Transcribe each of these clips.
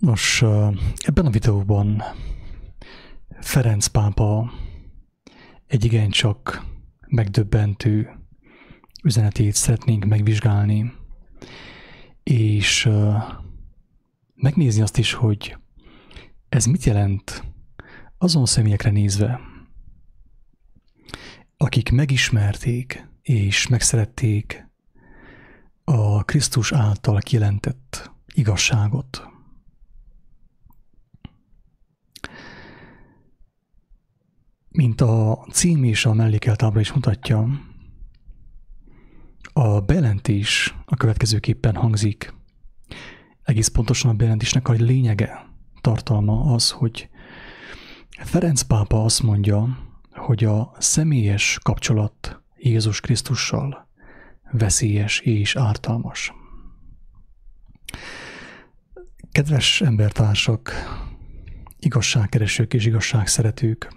Nos, ebben a videóban Ferenc pápa egy igencsak megdöbbentő üzenetét szeretnénk megvizsgálni, és megnézni azt is, hogy ez mit jelent azon személyekre nézve, akik megismerték és megszerették a Krisztus által kijelentett igazságot. Mint a cím és a mellékelt ábra is mutatja, a bejelentés a következőképpen hangzik. Egész pontosan a bejelentésnek a lényege, tartalma az, hogy Ferenc pápa azt mondja, hogy a személyes kapcsolat Jézus Krisztussal veszélyes és ártalmas. Kedves embertársak, igazságkeresők és igazságszeretők,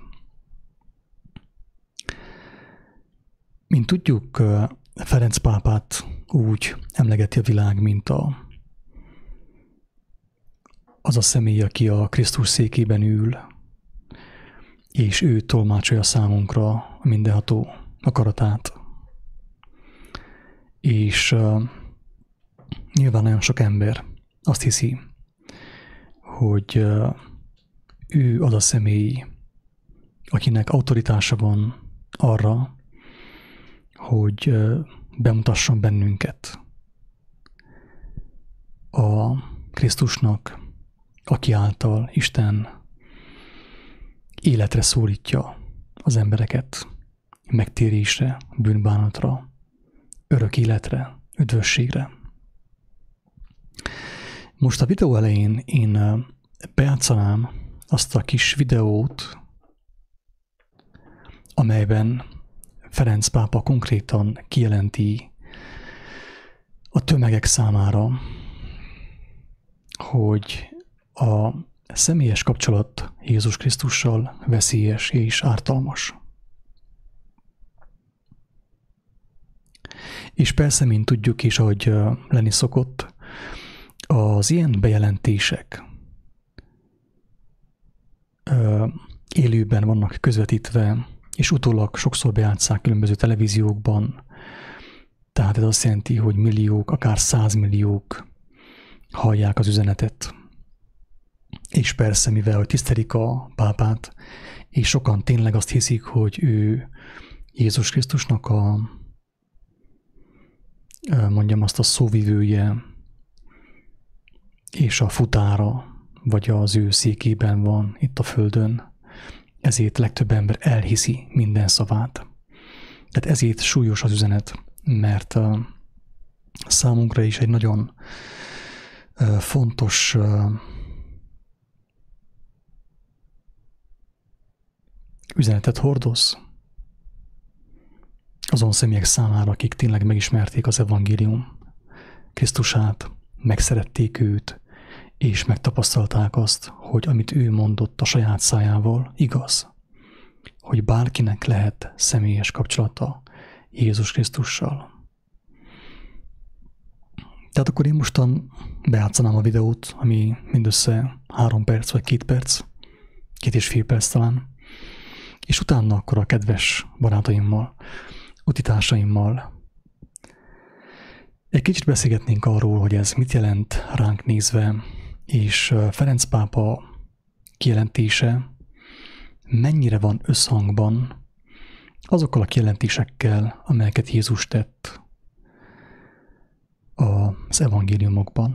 mint tudjuk, Ferenc pápát úgy emlegeti a világ, mint az a személy, aki a Krisztus székében ül, és ő tolmácsolja számunkra a mindenható akaratát. És nyilván nagyon sok ember azt hiszi, hogy ő az a személy, akinek autoritása van arra, hogy bemutasson bennünket a Krisztusnak, aki által Isten életre szólítja az embereket, megtérésre, bűnbánatra, örök életre, üdvösségre. Most a videó elején én bejátszanám azt a kis videót, amelyben Ferenc pápa konkrétan kijelenti a tömegek számára, hogy a személyes kapcsolat Jézus Krisztussal veszélyes és ártalmas. És persze, mint tudjuk is, ahogy lenni szokott, az ilyen bejelentések élőben vannak közvetítve, és utólag sokszor bejátsszák különböző televíziókban. Tehát ez azt jelenti, hogy milliók, akár 100 milliók hallják az üzenetet. És persze, mivel hogy tisztelik a pápát, és sokan tényleg azt hiszik, hogy ő Jézus Krisztusnak mondjam azt, a szóvivője, és a futára, vagy az ő székében van itt a földön, ezért legtöbb ember elhiszi minden szavát. Tehát ezért súlyos az üzenet, mert számunkra is egy nagyon fontos üzenetet hordoz azon személyek számára, akik tényleg megismerték az evangélium Krisztusát, megszerették őt, és megtapasztalták azt, hogy amit ő mondott a saját szájával, igaz. Hogy bárkinek lehet személyes kapcsolata Jézus Krisztussal. Tehát akkor én mostan bejátszanám a videót, ami mindössze 3 perc vagy 2 perc, 2,5 perc talán, és utána akkor a kedves barátaimmal, utitársaimmal egy kicsit beszélgetnénk arról, hogy ez mit jelent ránk nézve, és Ferenc pápa kijelentése mennyire van összhangban azokkal a kijelentésekkel, amelyeket Jézus tett az evangéliumokban.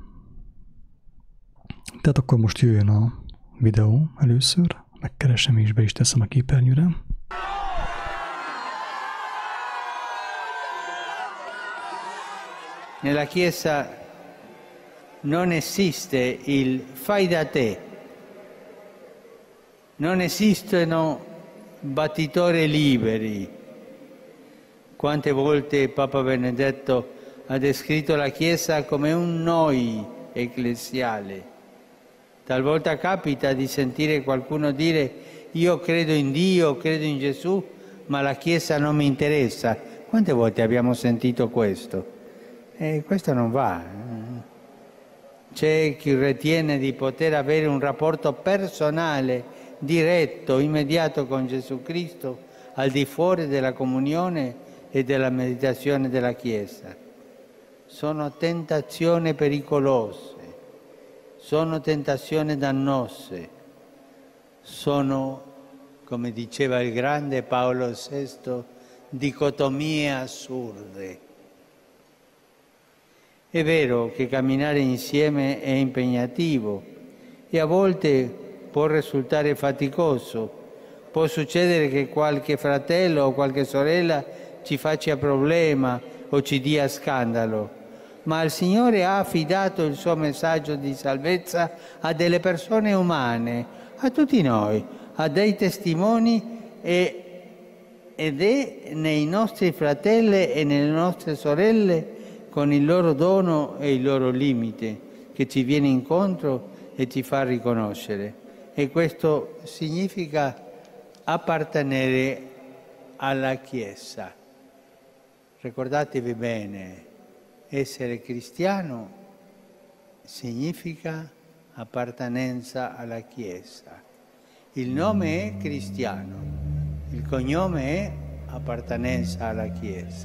Tehát akkor most jöjjön a videó először, megkeresem és be is teszem a képernyőre. Nella Chiesa non esiste il fai da te, non esistono battitori liberi. Quante volte Papa Benedetto ha descritto la Chiesa come un noi ecclesiale. Talvolta capita di sentire qualcuno dire io credo in Dio, credo in Gesù, ma la Chiesa non mi interessa. Quante volte abbiamo sentito questo? Questo non va. c'è chi ritiene di poter avere un rapporto personale, diretto, immediato con Gesù Cristo, al di fuori della comunione e della meditazione della Chiesa. Sono tentazioni pericolose, sono tentazioni dannose, sono, come diceva il grande Paolo VI, dicotomie assurde. È vero che camminare insieme è impegnativo e a volte può risultare faticoso. Può succedere che qualche fratello o qualche sorella ci faccia problema o ci dia scandalo, ma il Signore ha affidato il suo messaggio di salvezza a delle persone umane, a tutti noi, a dei testimoni ed è nei nostri fratelli e nelle nostre sorelle, con il loro dono e il loro limite, che ci viene incontro e ci fa riconoscere. E questo significa appartenere alla Chiesa. Ricordatevi bene, essere cristiano significa appartenenza alla Chiesa. Il nome è cristiano, il cognome è appartenenza alla Chiesa.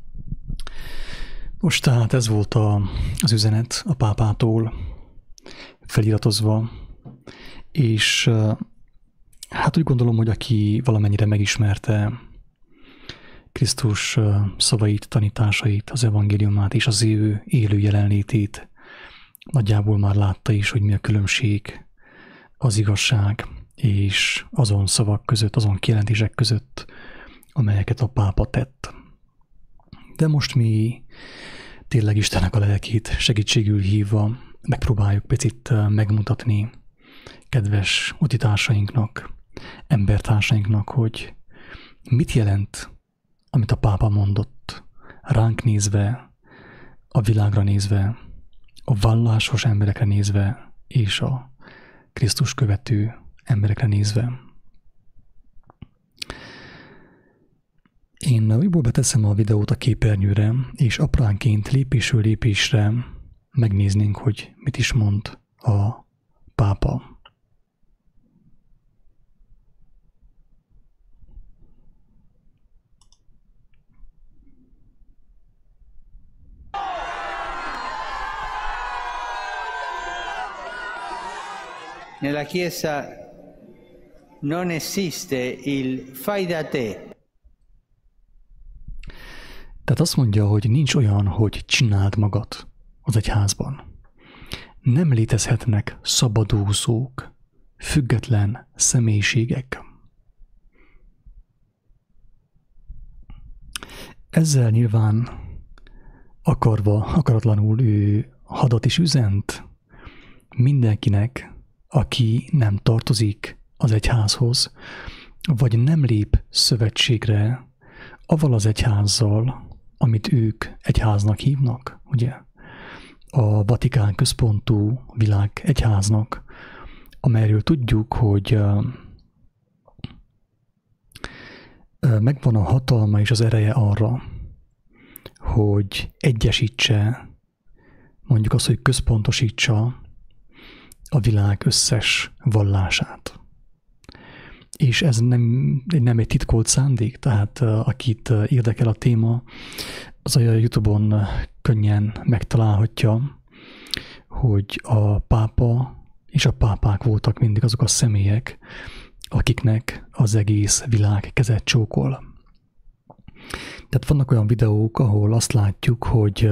Most tehát ez volt az üzenet a pápától feliratozva, és hát úgy gondolom, hogy aki valamennyire megismerte Krisztus szavait, tanításait, az evangéliumát és az ő élő jelenlétét, nagyjából már látta is, hogy mi a különbség az igazság és azon szavak között, azon kijelentések között, amelyeket a pápa tett. De most mi tényleg Istennek a lelkét segítségül hívva megpróbáljuk picit megmutatni kedves utitársainknak, embertársainknak, hogy mit jelent, amit a pápa mondott, ránk nézve, a világra nézve, a vallásos emberekre nézve, és a Krisztus követő emberekre nézve. Én újból beteszem a videót a képernyőre, és apránként lépésről lépésre megnéznénk, hogy mit is mond a pápa. Nella Chiesa non esiste il fai da te. Tehát azt mondja, hogy nincs olyan, hogy csináld magad az egyházban. Nem létezhetnek szabadúszók, független személyiségek. Ezzel nyilván akaratlanul ő hadat is üzent mindenkinek, aki nem tartozik az egyházhoz, vagy nem lép szövetségre avval az egyházzal, amit ők egyháznak hívnak, ugye? A Vatikán központú világ egyháznak, amelyről tudjuk, hogy megvan a hatalma és az ereje arra, hogy egyesítse, mondjuk azt, hogy központosítsa a világ összes vallását. És ez nem egy titkolt szándék, tehát akit érdekel a téma, az a YouTube-on könnyen megtalálhatja, hogy a pápa és a pápák voltak mindig azok a személyek, akiknek az egész világ kezet csókol. Tehát vannak olyan videók, ahol azt látjuk, hogy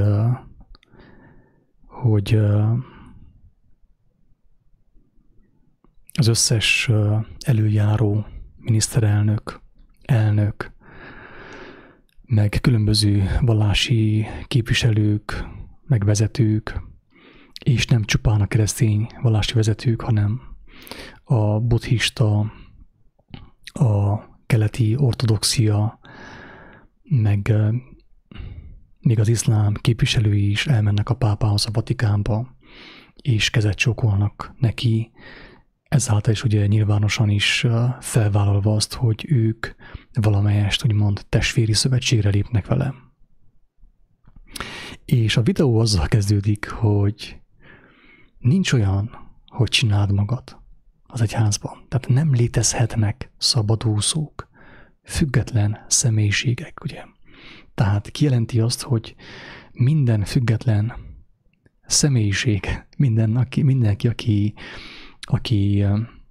az összes előjáró miniszterelnök, elnök, meg különböző vallási képviselők, meg vezetők, és nem csupán a keresztény vallási vezetők, hanem a buddhista, a keleti ortodoxia, meg még az iszlám képviselői is elmennek a pápához, a Vatikánba, és kezet csókolnak neki, ezáltal is ugye nyilvánosan is felvállalva azt, hogy ők valamelyest úgymond testvéri szövetségre lépnek vele. És a videó azzal kezdődik, hogy nincs olyan, hogy csináld magad az egyházban. Tehát nem létezhetnek szabadúszók, független személyiségek, ugye. Tehát kijelenti azt, hogy minden független személyiség, mindenki, aki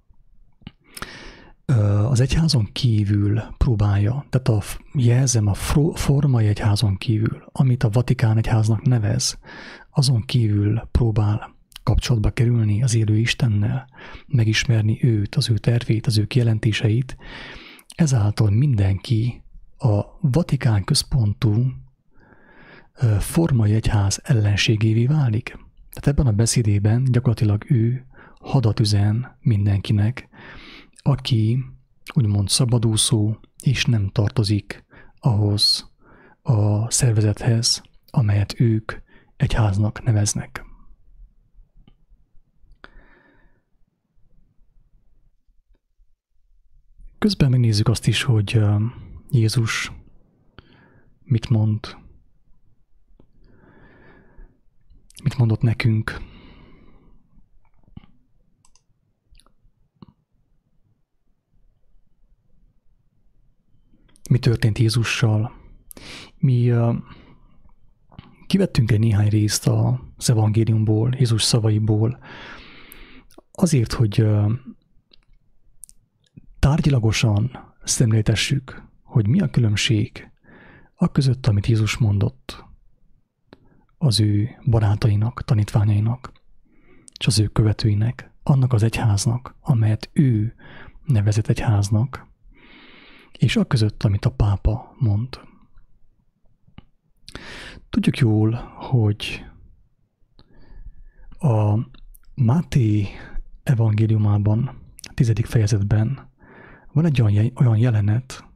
az egyházon kívül próbálja, tehát jelzem a formai egyházon kívül, amit a Vatikán egyháznak nevez, azon kívül próbál kapcsolatba kerülni az élő Istennel, megismerni őt, az ő tervét, az ő kijelentéseit, ezáltal mindenki a Vatikán központú formai egyház ellenségévé válik. Tehát ebben a beszédében gyakorlatilag ő hadat üzen mindenkinek, aki úgymond szabadúszó és nem tartozik ahhoz a szervezethez, amelyet ők egyháznak neveznek. Közben megnézzük azt is, hogy Jézus mit mondott nekünk. Mi történt Jézussal? Mi kivettünk egy néhány részt az evangéliumból, Jézus szavaiból, azért, hogy tárgyilagosan szemléltessük, hogy mi a különbség a között, amit Jézus mondott az ő barátainak, tanítványainak, és az ő követőinek, annak az egyháznak, amelyet ő nevezett egyháznak, és a között, amit a pápa mond. Tudjuk jól, hogy a Máté evangéliumában, a 10. fejezetben van egy olyan jelenet,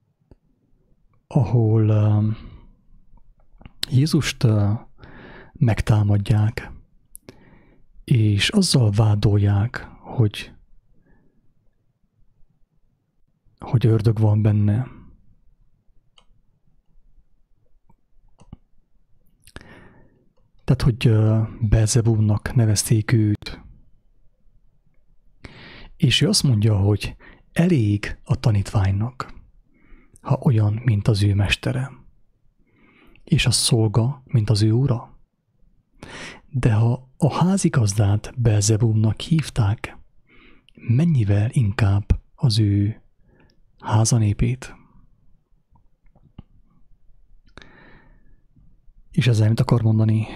ahol Jézust megtámadják, és azzal vádolják, hogy ördög van benne. Tehát, hogy Belzebúbnak nevezték őt. És ő azt mondja, hogy elég a tanítványnak, ha olyan, mint az ő mestere, és a szolga, mint az ő ura. De ha a házigazdát Belzebúbnak hívták, mennyivel inkább az ő házanépét. És ezzel mit akar mondani?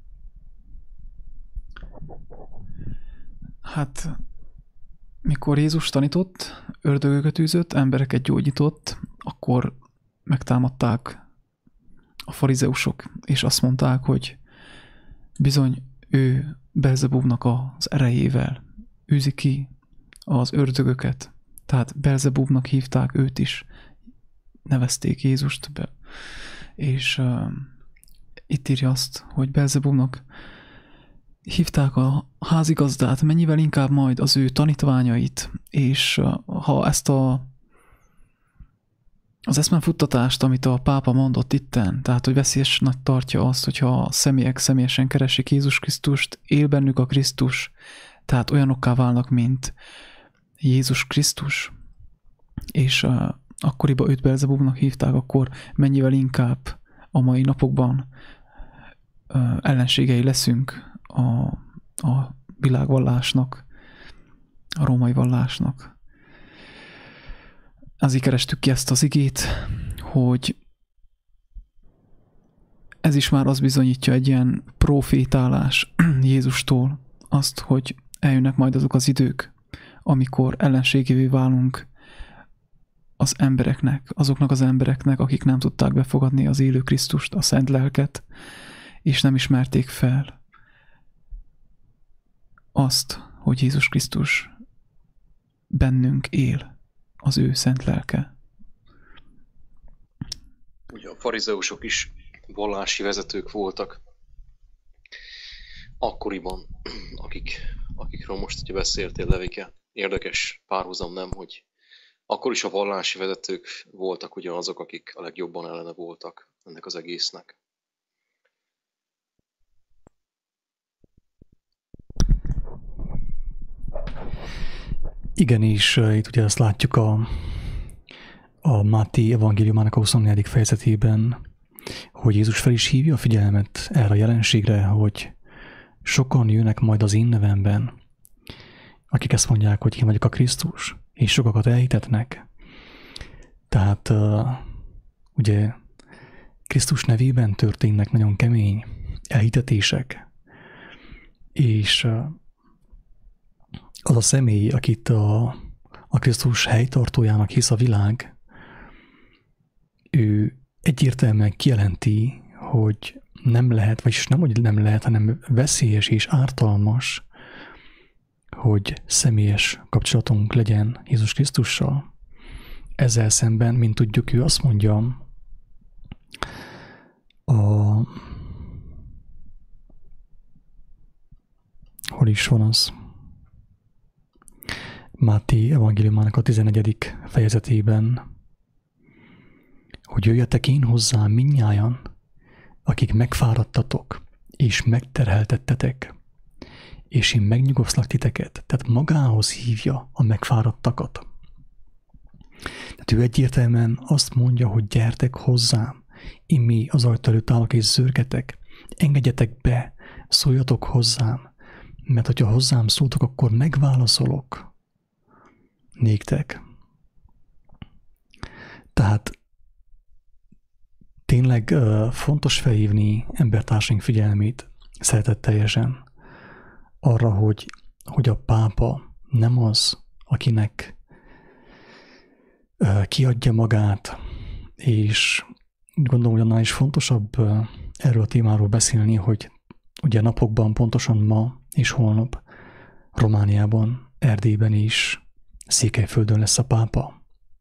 Hát, mikor Jézus tanított, ördögöket űzött, embereket gyógyított, akkor megtámadták a farizeusok, és azt mondták, hogy bizony ő Belzebúbnak az erejével űzi ki az ördögöket. Tehát Belzebúbnak hívták őt is, nevezték Jézust be. És itt írja azt, hogy Belzebúbnak hívták a házigazdát, mennyivel inkább majd az ő tanítványait, és ha ezt az eszmenfuttatást, amit a pápa mondott itten, tehát hogy veszélyesnek tartja azt, hogyha a személyek személyesen keresik Jézus Krisztust, él bennük a Krisztus, tehát olyanokká válnak, mint Jézus Krisztus, és akkoriban őt Belzebúbnak hívták, akkor mennyivel inkább a mai napokban ellenségei leszünk a világvallásnak, a római vallásnak. Azért kerestük ki ezt az igét, hogy ez is már azt bizonyítja, egy ilyen profétálás Jézustól, azt, hogy eljönnek majd azok az idők, amikor ellenségévé válunk az embereknek, azoknak az embereknek, akik nem tudták befogadni az élő Krisztust, a Szent Lelket, és nem ismerték fel azt, hogy Jézus Krisztus bennünk él, az ő Szent Lelke. Ugye a farizeusok is vallási vezetők voltak akkoriban, akikről most ugye beszéltél, Levike. Érdekes párhuzam, nem, hogy akkor is a vallási vezetők voltak ugyanazok, akik a legjobban ellene voltak ennek az egésznek. Igenis, itt ugye ezt látjuk a Máté evangéliumának a 24. fejezetében, hogy Jézus fel is hívja a figyelmet erre a jelenségre, hogy sokan jönnek majd az én nevemben, akik ezt mondják, hogy én vagyok a Krisztus, és sokakat elhitetnek. Tehát ugye Krisztus nevében történnek nagyon kemény elhitetések, és az a személy, akit a Krisztus helytartójának hisz a világ, ő egyértelműen kijelenti, hogy nem lehet, vagyis nem, hogy nem lehet, hanem veszélyes és ártalmas, hogy személyes kapcsolatunk legyen Jézus Krisztussal. Ezzel szemben, mint tudjuk, ő azt mondja, hol is van az? Máté evangéliumának a 11. fejezetében, hogy jöjjetek én hozzám mindnyájan, akik megfáradtatok és megterheltettetek, és én megnyugoszlak titeket. Tehát magához hívja a megfáradtakat. Tehát ő egyértelműen azt mondja, hogy gyertek hozzám, én mi az ajtó előtt állok és zörgetek, engedjetek be, szóljatok hozzám, mert hogyha hozzám szóltok, akkor megválaszolok néktek. Tehát tényleg fontos felhívni embertársaink figyelmét szeretetteljesen arra, hogy a pápa nem az, akinek kiadja magát, és gondolom, hogy annál is fontosabb erről a témáról beszélni, hogy ugye napokban, pontosan ma és holnap Romániában, Erdélyben is, Székelyföldön lesz a pápa.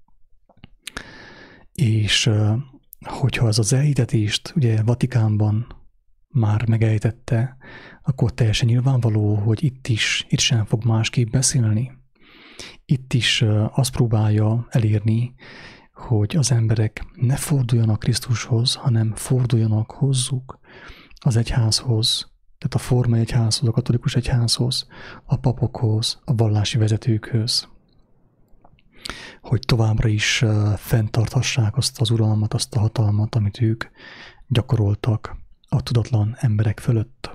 És hogyha az elhitetést ugye Vatikánban már megejtette, akkor teljesen nyilvánvaló, hogy itt sem fog másképp beszélni. Itt is azt próbálja elérni, hogy az emberek ne forduljanak Krisztushoz, hanem forduljanak hozzuk az egyházhoz, tehát a formai egyházhoz, a katolikus egyházhoz, a papokhoz, a vallási vezetőkhöz, hogy továbbra is fenntarthassák azt az uralmat, azt a hatalmat, amit ők gyakoroltak a tudatlan emberek fölött.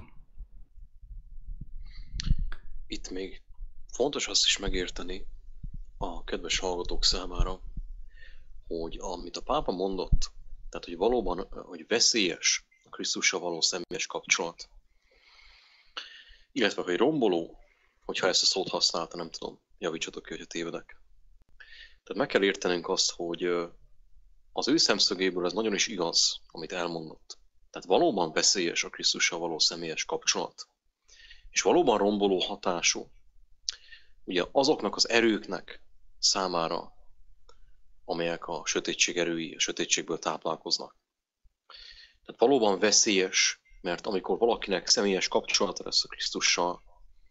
Itt még fontos azt is megérteni a kedves hallgatók számára, hogy amit a pápa mondott, tehát hogy valóban, hogy veszélyes a Krisztussal való személyes kapcsolat, illetve hogy romboló, hogyha ezt a szót használta, nem tudom, javítsatok ki, hogyha tévedek. Tehát meg kell értenünk azt, hogy az ő szemszögéből ez nagyon is igaz, amit elmondott. Tehát valóban veszélyes a Krisztussal való személyes kapcsolat. És valóban romboló hatású. Ugye azoknak az erőknek számára, amelyek a sötétség erői, a sötétségből táplálkoznak. Tehát valóban veszélyes, mert amikor valakinek személyes kapcsolata lesz a Krisztussal,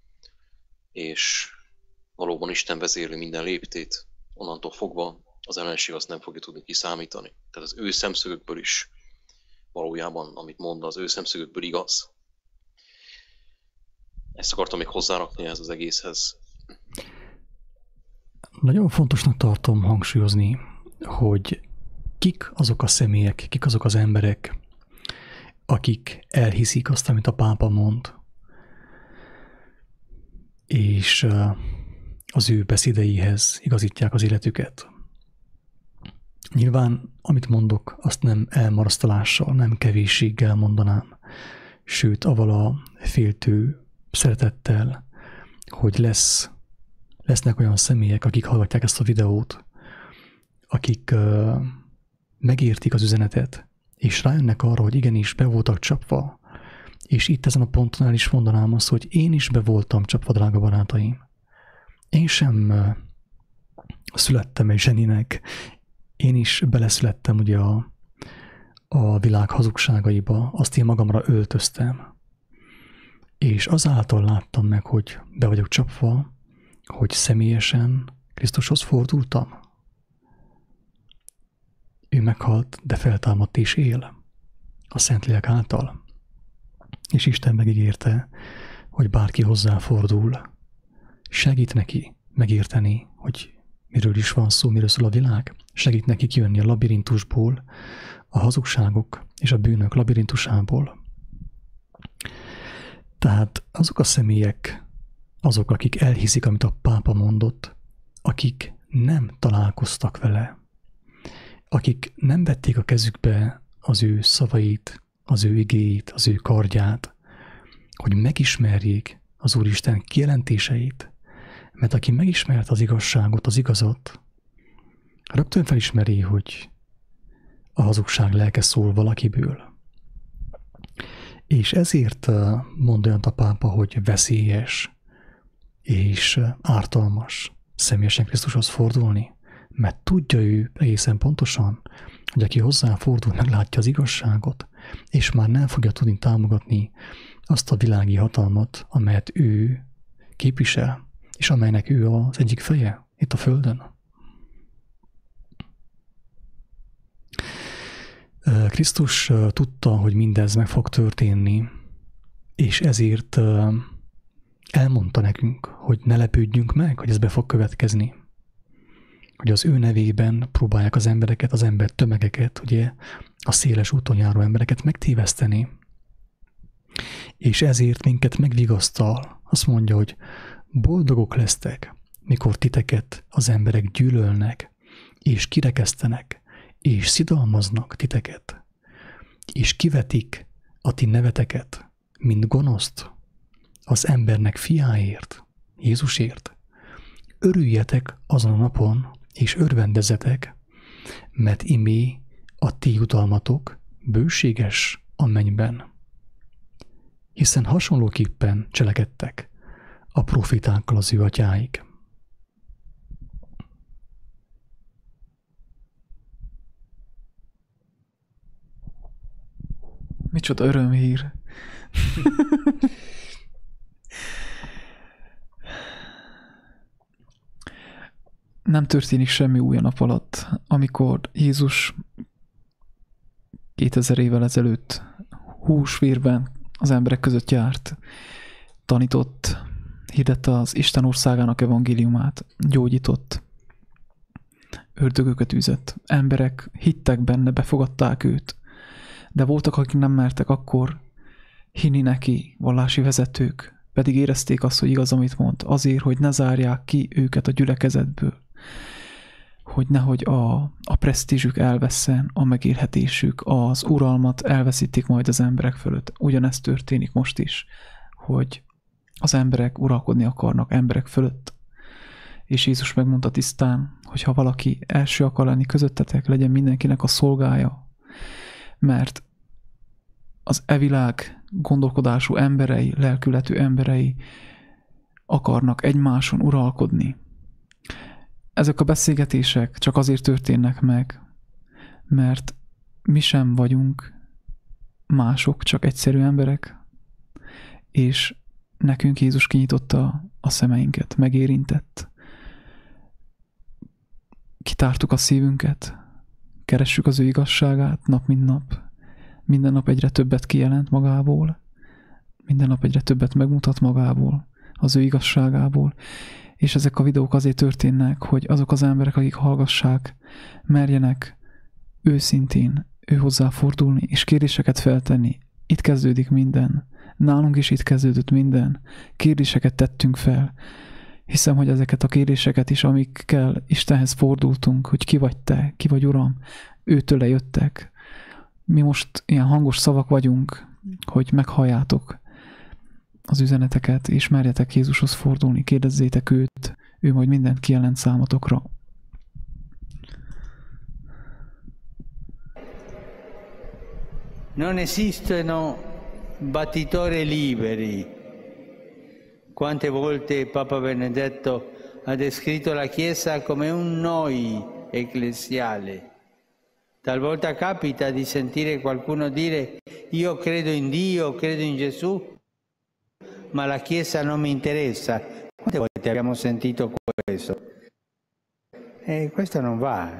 és valóban Isten vezérli minden léptét, onnantól fogva az ellenség azt nem fogja tudni kiszámítani. Tehát az ő szemszögükből is valójában, amit mond, az ő szemszögükből igaz. Ezt akartam még hozzárakni ez az egészhez. Nagyon fontosnak tartom hangsúlyozni, hogy kik azok a személyek, kik azok az emberek, akik elhiszik azt, amit a pápa mond, és az ő beszédeihez igazítják az életüket. Nyilván, amit mondok, azt nem elmarasztalással, nem kevésséggel mondanám, sőt, avval a féltő szeretettel, hogy lesznek olyan személyek, akik hallgatják ezt a videót, akik megértik az üzenetet, és rájönnek arra, hogy igenis be voltak csapva, és itt ezen a ponton el is mondanám azt, hogy én is be voltam csapva, drága barátaim. Én sem születtem egy zseninek, én is beleszülettem ugye a világ hazugságaiba, azt én magamra öltöztem. És azáltal láttam meg, hogy be vagyok csapva, hogy személyesen Krisztushoz fordultam. Ő meghalt, de feltámadt és él a Szentlélek által. És Isten megígérte, hogy bárki hozzáfordul, segít neki megérteni, hogy miről is van szó, miről szól a világ, segít neki kijönni a labirintusból, a hazugságok és a bűnök labirintusából. Tehát azok a személyek, azok, akik elhiszik, amit a pápa mondott, akik nem találkoztak vele, akik nem vették a kezükbe az ő szavait, az ő igéit, az ő kardját, hogy megismerjék az Úristen kijelentéseit, mert aki megismert az igazságot, az igazat, rögtön felismeri, hogy a hazugság lelke szól valakiből. És ezért mond olyan a pápa, hogy veszélyes és ártalmas személyesen Krisztushoz fordulni, mert tudja ő egészen pontosan, hogy aki hozzáfordul, meglátja az igazságot, és már nem fogja tudni támogatni azt a világi hatalmat, amelyet ő képvisel, és amelynek ő az egyik feje itt a Földön. Krisztus tudta, hogy mindez meg fog történni, és ezért elmondta nekünk, hogy ne lepődjünk meg, hogy ez be fog következni. Hogy az ő nevében próbálják az embereket, az ember tömegeket, ugye a széles úton járó embereket megtéveszteni. És ezért minket megvigasztal. Azt mondja, hogy boldogok lesztek, mikor titeket az emberek gyűlölnek, és kirekesztenek, és szidalmaznak titeket, és kivetik a ti neveteket, mint gonoszt, az embernek fiáért, Jézusért. Örüljetek azon a napon, és örvendezetek, mert imé a ti jutalmatok bőséges a mennyben. Hiszen hasonlóképpen cselekedtek a profitákkal az ő atyáik. Micsoda örömhír. Nem történik semmi új a nap alatt. Amikor Jézus 2000 évvel ezelőtt húsvérben az emberek között járt, tanított, hirdette az Isten országának evangéliumát, gyógyított, ördögöket üzött. Emberek hittek benne, befogadták őt, de voltak, akik nem mertek akkor hinni neki, vallási vezetők, pedig érezték azt, hogy igaz, amit mond, azért, hogy ne zárják ki őket a gyülekezetből, hogy nehogy a presztízsük elvesszen, a megélhetésük, az uralmat elveszítik majd az emberek fölött. Ugyanezt történik most is, hogy az emberek uralkodni akarnak emberek fölött. És Jézus megmondta tisztán, hogy ha valaki első akar lenni közöttetek, legyen mindenkinek a szolgája, mert az evilág gondolkodású emberei, lelkületű emberei akarnak egymáson uralkodni. Ezek a beszélgetések csak azért történnek meg, mert mi sem vagyunk mások, csak egyszerű emberek, és nekünk Jézus kinyitotta a szemeinket, megérintett. Kitártuk a szívünket, keressük az ő igazságát nap mint nap. Minden nap egyre többet kijelent magából, minden nap egyre többet megmutat magából, az ő igazságából, és ezek a videók azért történnek, hogy azok az emberek, akik hallgassák, merjenek őszintén ő hozzáfordulni, és kérdéseket feltenni. Itt kezdődik minden. Nálunk is itt kezdődött minden. Kérdéseket tettünk fel. Hiszem, hogy ezeket a kérdéseket is, amikkel Istenhez fordultunk, hogy ki vagy te, ki vagy Uram, őtőle jöttek. Mi most ilyen hangos szavak vagyunk, hogy meghalljátok az üzeneteket, és merjetek Jézushoz fordulni, kérdezzétek őt, ő majd mindent kijelent számotokra. Non esistono battitori liberi. Quante volte Papa Benedetto ha descritto la Chiesa come un noi ecclesiale. Talvolta capita di sentire qualcuno dire io credo in Dio, credo in Gesù, ma la Chiesa non mi interessa. Quante volte abbiamo sentito questo? E questo non va.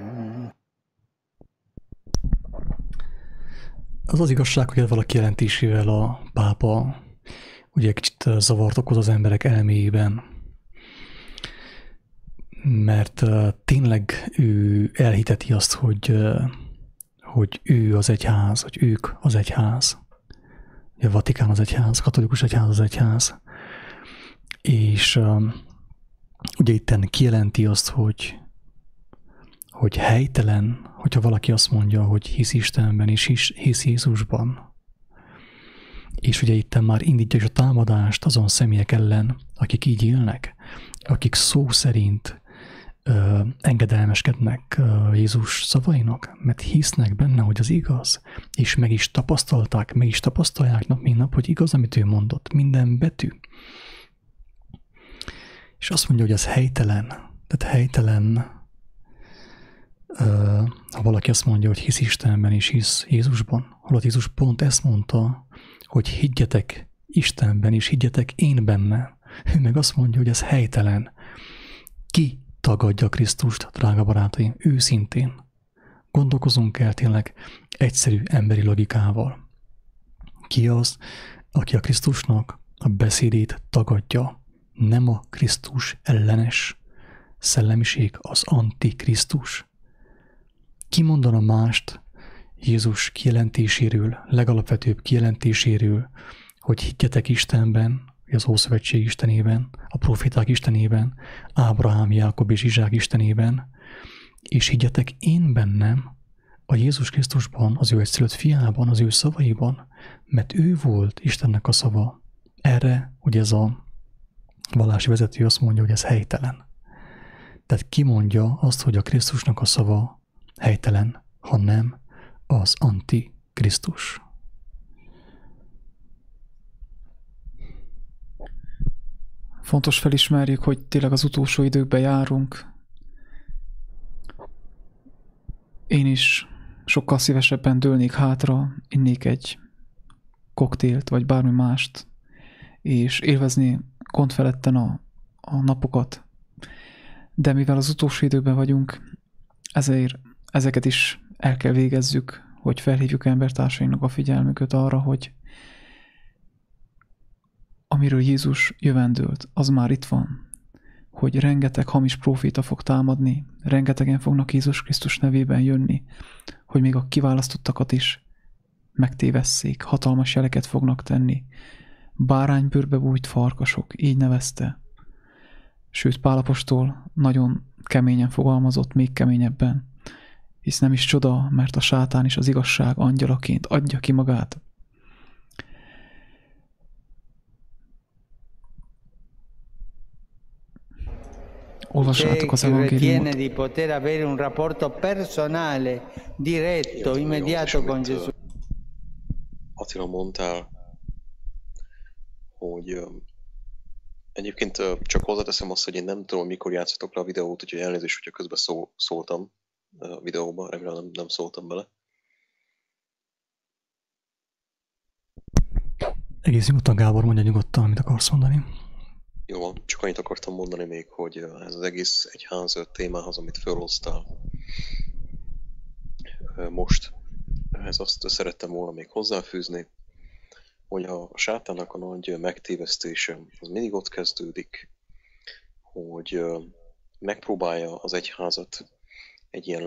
Az az igazság, hogy valaki jelentésével a pápa ugye kicsit zavart okoz az emberek elméjében. mert tényleg ő elhiteti azt, hogy ő az egyház, hogy ők az egyház. A Vatikán az egyház, a katolikus egyház az egyház. És ugye itten kijelenti azt, hogy helytelen, hogyha valaki azt mondja, hogy hisz Istenben és hisz Jézusban. És ugye itten már indítja is a támadást azon személyek ellen, akik így élnek, akik szó szerint engedelmeskednek Jézus szavainak, mert hisznek benne, hogy az igaz, és meg is tapasztalják nap mint nap, hogy igaz, amit ő mondott, minden betű. És azt mondja, hogy ez helytelen. Tehát helytelen, ha valaki azt mondja, hogy hisz Istenben és hisz Jézusban, holott Jézus pont ezt mondta, hogy higgyetek Istenben és higgyetek én benne. Ő meg azt mondja, hogy ez helytelen. Ki tagadja Krisztust, drága barátaim, őszintén? Gondolkozunk el tényleg egyszerű emberi logikával. Ki az, aki a Krisztusnak a beszédét tagadja? Nem a Krisztus ellenes szellemiség, az antikrisztus. Ki mondana mást Jézus kijelentéséről, legalapvetőbb kijelentéséről, hogy higgyetek Istenben, az Ószövetség Istenében, a proféták Istenében, Ábrahám, Jákob és Izsák Istenében, és higgyetek én bennem, a Jézus Krisztusban, az ő egyszülött fiában, az ő szavaiban, mert ő volt Istennek a szava. Erre, hogy ez a vallási vezető azt mondja, hogy ez helytelen. Tehát ki mondja azt, hogy a Krisztusnak a szava helytelen, ha nem az antikrisztus. Fontos felismerjük, hogy tényleg az utolsó időkben járunk. Én is sokkal szívesebben dőlnék hátra, innék egy koktélt, vagy bármi mást, és élvezni gondfeletten a napokat. De mivel az utolsó időkben vagyunk, ezért ezeket is el kell végezzük, hogy felhívjuk embertársainknak a figyelmüket arra, hogy amiről Jézus jövendőlt, az már itt van, hogy rengeteg hamis próféta fog támadni, rengetegen fognak Jézus Krisztus nevében jönni, hogy még a kiválasztottakat is megtévesszék, hatalmas jeleket fognak tenni. Báránybőrbe bújt farkasok, így nevezte. Sőt, Pál apostol nagyon keményen fogalmazott, még keményebben, hisz nem is csoda, mert a sátán is az igazság angyalaként adja ki magát. Olvassátok az evangéliumot. Di poter avere un rapporto personale, diretto, immediato con Gesù. Attila mondtál, hogy egyébként csak hozzáteszem azt, hogy én nem tudom, mikor játszatok le a videót, úgyhogy elnézést, hogyha közben szóltam a videóban, remélem nem szóltam bele. Egész nyugodtan, Gábor, mondja nyugodtan, amit akarsz mondani. Jó, csak annyit akartam mondani még, hogy ez az egész egyház témához, amit felhoztál most, ehhez azt szerettem volna még hozzáfűzni, hogy a sátánnak a nagy megtévesztése az mindig ott kezdődik, hogy megpróbálja az egyházat egy ilyen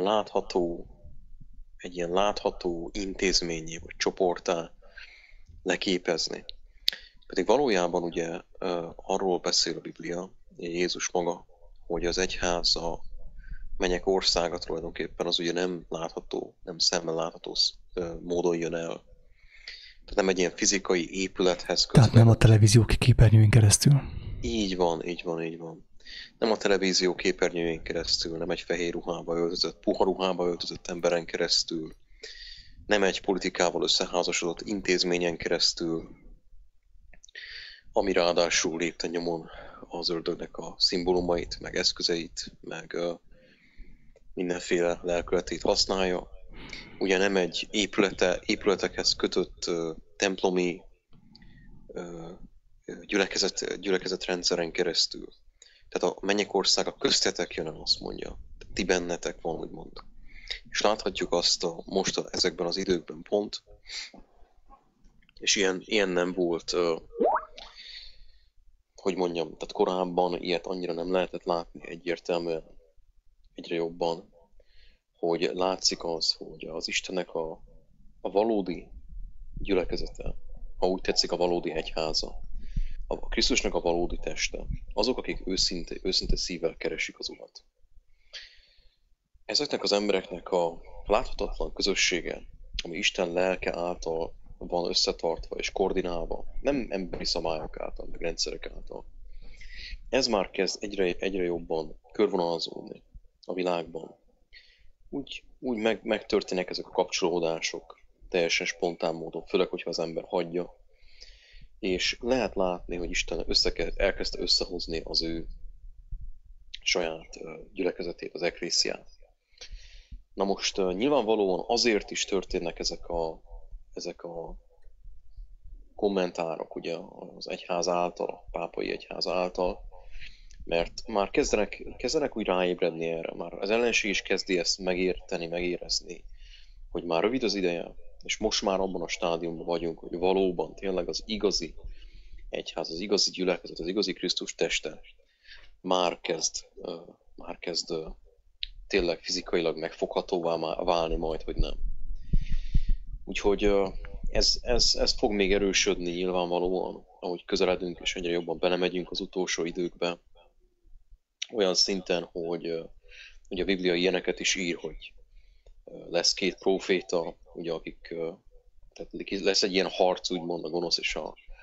látható intézményé vagy csoporttá leképezni. Pedig valójában ugye arról beszél a Biblia, Jézus maga, hogy az egyház a mennyek országa tulajdonképpen az ugye nem látható, nem szemmel látható módon jön el. Tehát nem egy ilyen fizikai épülethez kötve. Tehát nem a televízió képernyőjén keresztül. Így van, így van, így van. Nem a televízió képernyőjén keresztül, nem egy fehér ruhába öltözött, puha ruhába öltözött emberen keresztül, nem egy politikával összeházasodott intézményen keresztül, ami ráadásul lépten nyomon az ördögnek a szimbólumait, meg eszközeit, meg mindenféle lelkületét használja. Ugye nem egy épületekhez kötött templomi gyülekezetrendszeren keresztül. Tehát a mennyek országa köztetek jön, azt mondja. Ti bennetek van, úgymond. És láthatjuk azt most ezekben az időkben pont, és ilyen nem volt, hogy mondjam, tehát korábban ilyet annyira nem lehetett látni egyértelműen, egyre jobban, hogy látszik az, hogy az Istennek a valódi gyülekezete, ha úgy tetszik, a valódi egyháza, a Krisztusnak a valódi teste, azok, akik őszinte szívvel keresik az Urat. Ezeknek az embereknek a láthatatlan közössége, ami Isten lelke által van összetartva és koordinálva, nem emberi szabályok által, meg rendszerek által. Ez már kezd egyre jobban körvonalazódni a világban. Úgy megtörténnek ezek a kapcsolódások teljesen spontán módon, főleg, hogyha az ember hagyja. És lehet látni, hogy Isten elkezdte összehozni az ő saját gyülekezetét, az ekléssziát. Na most nyilvánvalóan azért is történnek ezek a kommentárok ugye az egyház által, a pápai egyház által, mert már kezdenek úgy ráébredni erre, már az ellenség is kezdi ezt megérteni, megérezni, hogy már rövid az ideje, és most már abban a stádiumban vagyunk, hogy valóban tényleg az igazi egyház, az igazi gyülekezet, az igazi Krisztus teste már kezd tényleg fizikailag megfoghatóvá válni majd, hogy nem. Úgyhogy ez fog még erősödni nyilvánvalóan, ahogy közeledünk és egyre jobban belemegyünk az utolsó időkbe. Olyan szinten, hogy a Biblia ilyeneket is ír, hogy lesz két próféta, ugye, tehát lesz egy ilyen harc, úgymond a gonosz és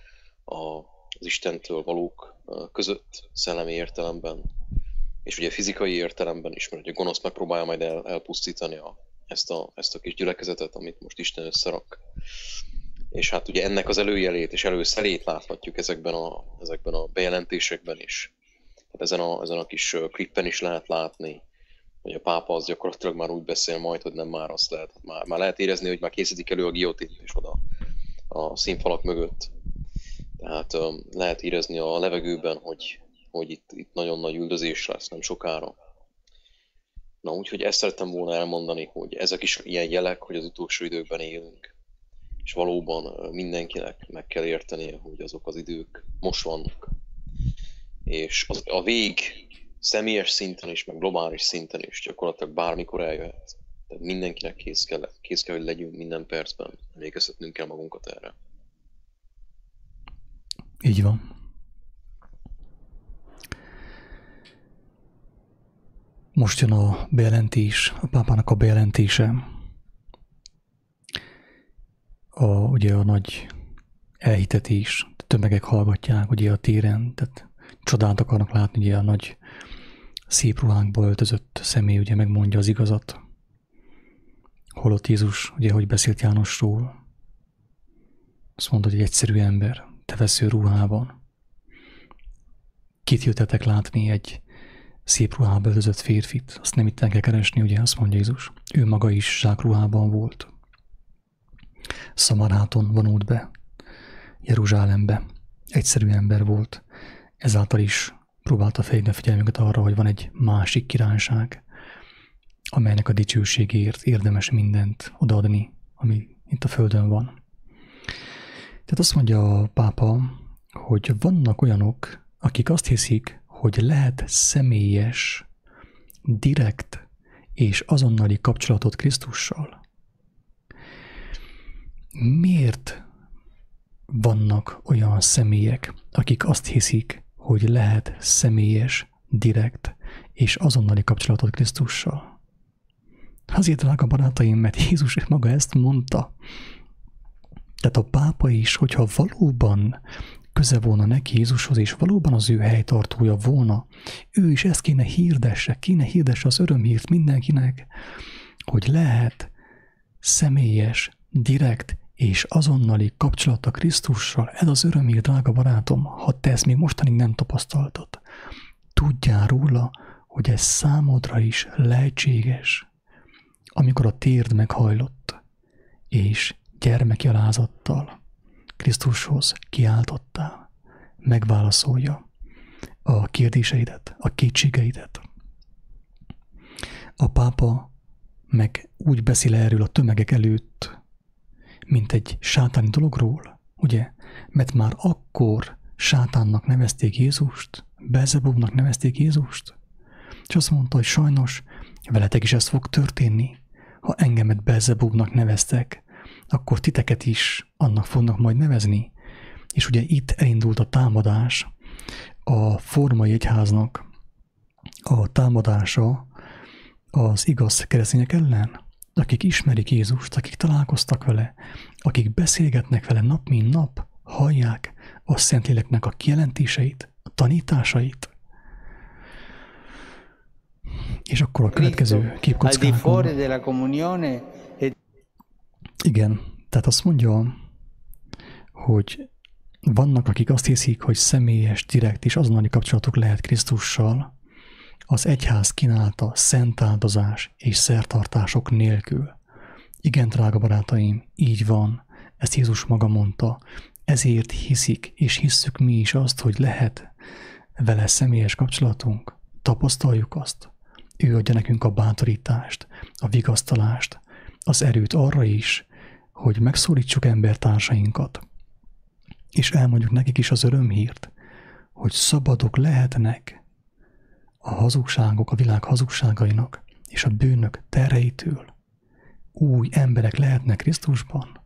az Istentől valók között szellemi értelemben, és ugye fizikai értelemben is, mert a gonosz megpróbálja majd elpusztítani ezt a kis gyülekezetet, amit most Isten összerak. És hát ugye ennek az előjelét és előszerét láthatjuk ezekben a bejelentésekben is. Tehát ezen a kis klippen is lehet látni, hogy a pápa az gyakorlatilag már úgy beszél majd, hogy nem már azt lehet. Már lehet érezni, hogy már készítik elő a guillotint is oda a színfalak mögött. Tehát lehet érezni a levegőben, hogy itt nagyon nagy üldözés lesz nem sokára. Na úgyhogy ezt szerettem volna elmondani, hogy ezek is ilyen jelek, hogy az utolsó időkben élünk. És valóban mindenkinek meg kell értenie, hogy azok az idők most vannak. És a vég személyes szinten is, meg globális szinten is gyakorlatilag bármikor eljöhet. Tehát mindenkinek kész kell, hogy legyünk minden percben. Emlékeztetnünk kell magunkat erre. Így van. Most jön a bejelentés, a pápának a bejelentése. Ugye a nagy elhitetés, tömegek hallgatják ugye a téren, tehát csodát akarnak látni, ugye a nagy szép ruhákba öltözött személy ugye megmondja az igazat. Holott Jézus, ugye, hogy beszélt Jánosról, azt mondta, hogy egy egyszerű ember, tevesző ruhában. Kit jöttetek látni egy szép ruhába öltözött férfit? Azt nem itt kell keresni, ugye, azt mondja Jézus. Ő maga is zsákruhában volt. Szamarháton vonult be, Jeruzsálembe. Egyszerű ember volt. Ezáltal is próbálta felhívni a figyelmünket arra, hogy van egy másik királyság, amelynek a dicsőségéért érdemes mindent odaadni, ami itt a földön van. Tehát azt mondja a pápa, hogy vannak olyanok, akik azt hiszik, hogy lehet személyes, direkt és azonnali kapcsolatot Krisztussal. Miért vannak olyan személyek, akik azt hiszik, hogy lehet személyes, direkt és azonnali kapcsolatot Krisztussal? Azért, drága barátaim, mert Jézus maga ezt mondta. Tehát a pápa is, hogyha valóban köze volna neki Jézushoz, és valóban az ő helytartója volna, ő is ezt kéne hirdesse az örömhírt mindenkinek, hogy lehet személyes, direkt és azonnali kapcsolata Krisztussal. Ez az örömhír, drága barátom, ha te ezt még mostanig nem tapasztaltad. Tudjál róla, hogy ez számodra is lehetséges. Amikor a térd meghajlott, és gyermeki alázattal Krisztushoz kiáltottál, megválaszolja a kérdéseidet, a kétségeidet. A pápa meg úgy beszél erről a tömegek előtt, mint egy sátáni dologról, ugye? Mert már akkor Sátánnak nevezték Jézust, Belzebubnak nevezték Jézust, és azt mondta, hogy sajnos veletek is ez fog történni. Ha engemet Belzebubnak neveztek, akkor titeket is annak fognak majd nevezni. És ugye itt elindult a támadás, a formai egyháznak a támadása az igaz keresztények ellen, akik ismerik Jézust, akik találkoztak vele, akik beszélgetnek vele nap mint nap, hallják a Szentléleknek a kijelentéseit, a tanításait. És akkor a következő képkockánkon. Igen, tehát azt mondja, hogy vannak, akik azt hiszik, hogy személyes, direkt és azonnali kapcsolatuk lehet Krisztussal, az egyház kínálta szent áldozás és szertartások nélkül. Igen, drága barátaim, így van, ezt Jézus maga mondta, ezért hiszik és hisszük mi is azt, hogy lehet vele személyes kapcsolatunk, tapasztaljuk azt. Ő adja nekünk a bátorítást, a vigasztalást, az erőt arra is, hogy megszólítsuk embertársainkat, és elmondjuk nekik is az örömhírt, hogy szabadok lehetnek a hazugságok, a világ hazugságainak és a bűnök terheitől. Új emberek lehetnek Krisztusban.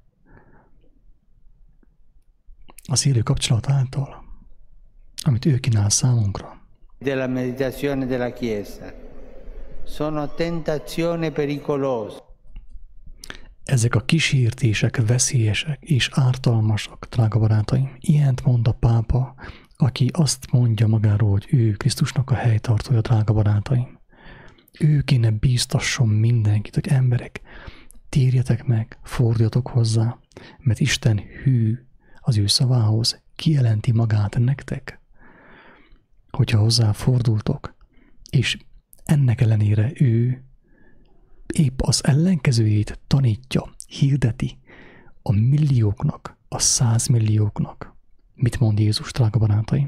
Az élő kapcsolat által, amit ő kínál számunkra. Della meditazione della Chiesa. Sono tentazioni pericolose. Ezek a kísértések veszélyesek és ártalmasak, drága barátaim. Ilyent mond a pápa, aki azt mondja magáról, hogy ő Krisztusnak a helytartója, drága barátaim. Ő kéne bíztasson mindenkit, hogy emberek, térjetek meg, forduljatok hozzá, mert Isten hű az ő szavához, kijelenti magát nektek, hogyha hozzá fordultok, és ennek ellenére ő épp az ellenkezőjét tanítja, hirdeti a millióknak, a 100 millióknak. Mit mond Jézus, drága barátaim?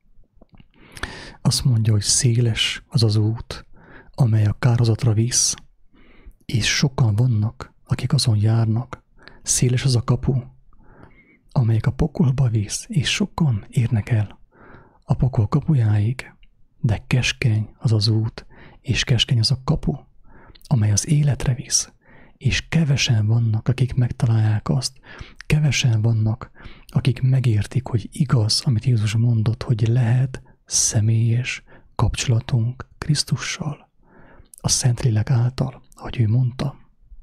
Azt mondja, hogy széles az az út, amely a kárhozatra visz, és sokan vannak, akik azon járnak. Széles az a kapu, amelyik a pokolba visz, és sokan érnek el a pokol kapujáig, de keskeny az az út, és keskeny az a kapu, amely az életre visz, és kevesen vannak, akik megtalálják azt, kevesen vannak, akik megértik, hogy igaz, amit Jézus mondott, hogy lehet személyes kapcsolatunk Krisztussal, a Szentlélek által, ahogy ő mondta.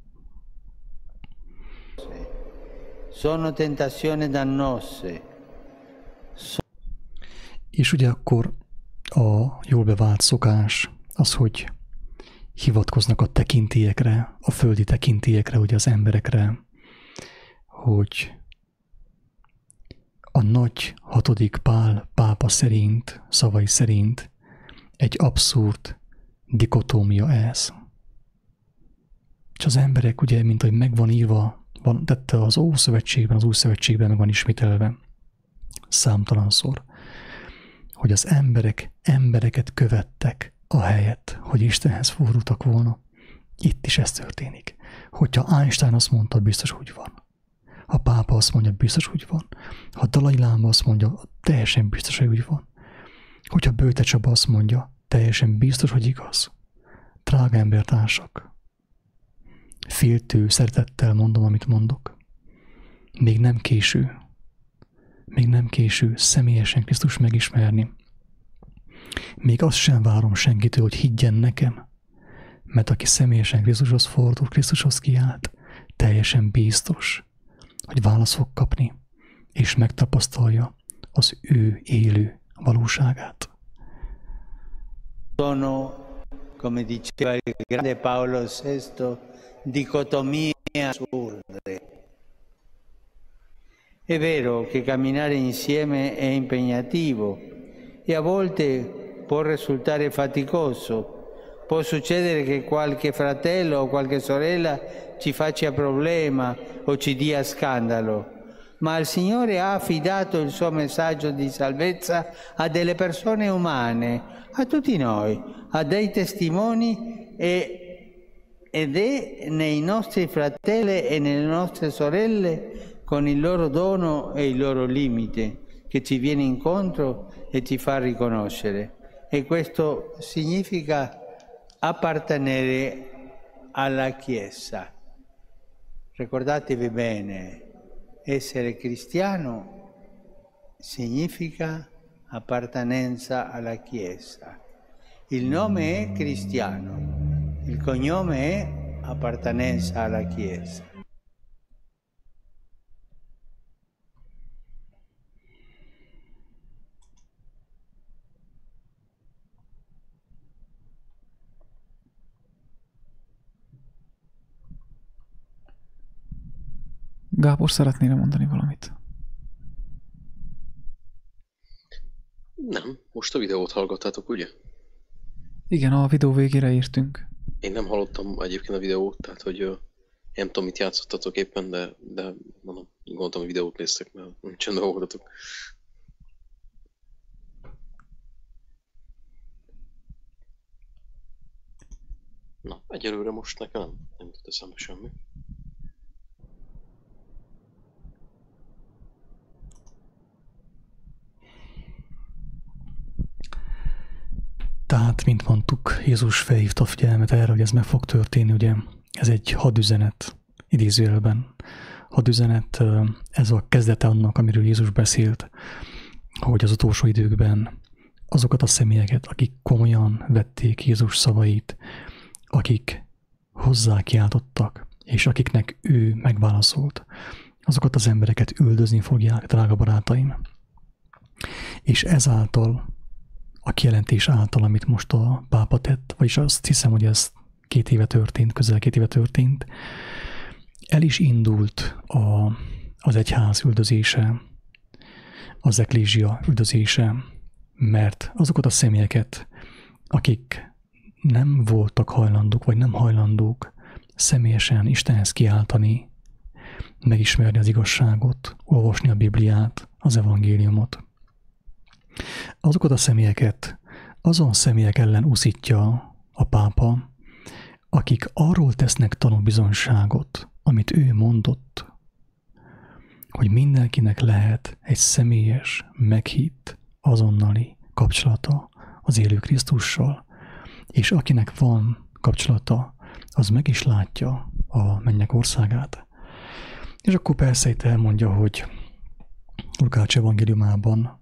Sono tentazioni dannose. És ugye akkor a jól bevált szokás az, hogy hivatkoznak a tekintélyekre, a földi tekintélyekre, ugye az emberekre, hogy a nagy 6. Pál pápa szerint, szavai szerint egy abszurd dikotómia ez. És az emberek ugye, mint hogy meg van írva, tette az Ószövetségben, az Új Szövetségben meg van ismételve számtalanszor, hogy az emberek embereket követtek ahelyett, hogy Istenhez fordultak volna. Itt is ez történik. Hogyha Einstein azt mondta, biztos úgy van. Ha pápa azt mondja, biztos úgy van. Ha Dalai Láma azt mondja, teljesen biztos, hogy úgy van. Hogyha Böjte Csaba azt mondja, teljesen biztos, hogy igaz. Drága embertársak, féltő szeretettel mondom, amit mondok. Még nem késő. Még nem késő személyesen Krisztus megismerni. Még azt sem várom senkitől, hogy higgyen nekem, mert aki személyesen Krisztushoz fordul, Krisztushoz kiált, teljesen biztos, hogy választ fog kapni, és megtapasztalja az ő élő valóságát. Sono, come diceva il grande Paolo VI, dicotomie assurde. È vero che camminare insieme è impegnativo e a volte può risultare faticoso. Può succedere che qualche fratello o qualche sorella ci faccia problema o ci dia scandalo, ma il Signore ha affidato il suo messaggio di salvezza a delle persone umane, a tutti noi, a dei testimoni ed è nei nostri fratelli e nelle nostre sorelle con il loro dono e il loro limite che ci viene incontro e ci fa riconoscere. E questo significa appartenere alla Chiesa. Ricordatevi bene, essere cristiano significa appartenenza alla Chiesa. Il nome è cristiano, il cognome è appartenenza alla Chiesa. Gábor, szeretnél mondani valamit? Nem, most a videót hallgattátok, ugye? Igen, a videó végére értünk. Én nem hallottam egyébként a videót, tehát hogy nem tudom, mit játszottatok éppen, de mondom, gondoltam, hogy videót néztek, mert csendben voltatok. Na, egyelőre most nekem nem jutott eszembe semmi. Tehát, mint mondtuk, Jézus felhívta a figyelmet erre, hogy ez meg fog történni, ugye ez egy hadüzenet, idézőjelben. Hadüzenet, ez a kezdete annak, amiről Jézus beszélt, hogy az utolsó időkben azokat a személyeket, akik komolyan vették Jézus szavait, akik hozzá kiáltottak, és akiknek ő megválaszolt, azokat az embereket üldözni fogják, drága barátaim. És ezáltal, a kijelentés által, amit most a pápa tett, vagyis azt hiszem, hogy ez 2 éve történt, közel 2 éve történt, el is indult az egyház üldözése, az eklézsia üldözése, mert azokat a személyeket, akik nem voltak hajlandók, vagy nem hajlandók személyesen Istenhez kiáltani, megismerni az igazságot, olvasni a Bibliát, az evangéliumot, azokat a személyeket azon személyek ellen uszítja a pápa, akik arról tesznek tanúbizonyságot, amit ő mondott, hogy mindenkinek lehet egy személyes, meghitt, azonnali kapcsolata az élő Krisztussal, és akinek van kapcsolata, az meg is látja a mennyek országát. És akkor persze itt elmondja, hogy Lukács evangéliumában,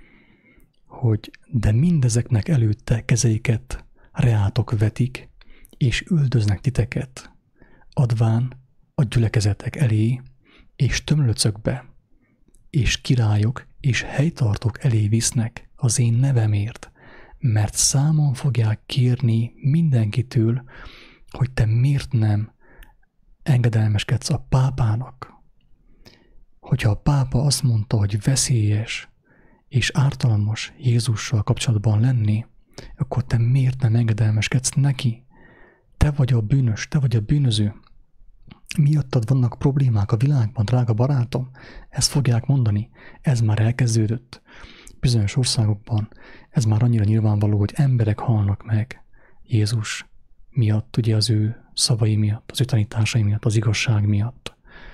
hogy de mindezeknek előtte kezeiket reátok vetik, és üldöznek titeket, adván a gyülekezetek elé, és tömlöcökbe, és királyok és helytartók elé visznek az én nevemért, mert számon fogják kérni mindenkitől, hogy te miért nem engedelmeskedsz a pápának. Hogyha a pápa azt mondta, hogy veszélyes és ártalmas Jézussal kapcsolatban lenni, akkor te miért nem engedelmeskedsz neki? Te vagy a bűnös, te vagy a bűnöző. Miattad vannak problémák a világban, drága barátom? Ezt fogják mondani. Ez már elkezdődött. Bizonyos országokban ez már annyira nyilvánvaló, hogy emberek halnak meg Jézus miatt, ugye az ő szavai miatt, az ő tanításai miatt, az igazság miatt.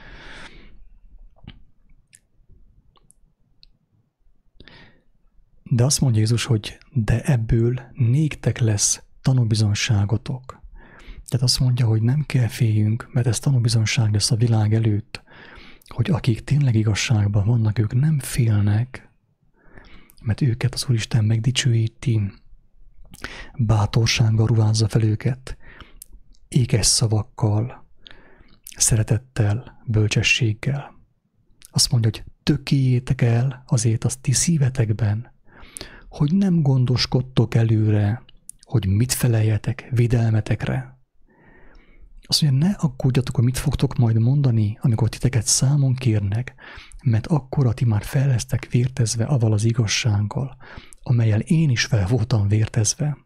De azt mondja Jézus, hogy de ebből néktek lesz tanúbizonyságotok. Tehát azt mondja, hogy nem kell féljünk, mert ez tanúbizonyság lesz a világ előtt, hogy akik tényleg igazságban vannak, ők nem félnek, mert őket az Úristen megdicsőíti, bátorsággal ruházza fel őket, ékes szavakkal, szeretettel, bölcsességgel. Azt mondja, hogy tökéljétek el azért azt ti szívetekben, hogy nem gondoskodtok előre, hogy mit feleljetek védelmetekre. Azt mondja, ne aggódjatok, hogy mit fogtok majd mondani, amikor titeket számon kérnek, mert akkora ti már fel lesztek vértezve avval az igazsággal, amellyel én is fel voltam vértezve.